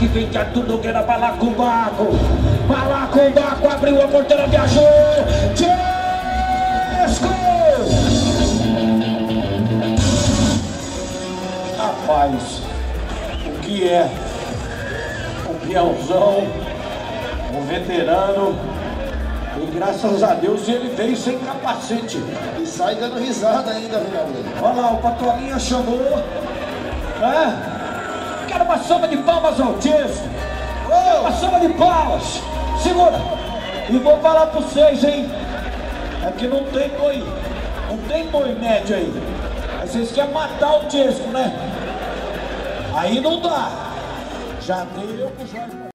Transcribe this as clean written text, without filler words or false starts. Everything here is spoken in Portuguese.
de frente a tudo que era Balacobaco. Balacobaco abriu a porteira, viajou. Chesco! Rapaz, o que é? O peãozão, o veterano. E graças a Deus ele veio sem capacete. E sai dando risada ainda, vereador. Olha lá, o Patolinha chamou. Quero uma salva de palmas ao Chesco. Uma salva de palmas. Segura. E vou falar pra vocês, hein. É que não tem boi médio aí. Aí vocês querem matar o Chesco, né? Aí não dá. Já deu pro Jorge.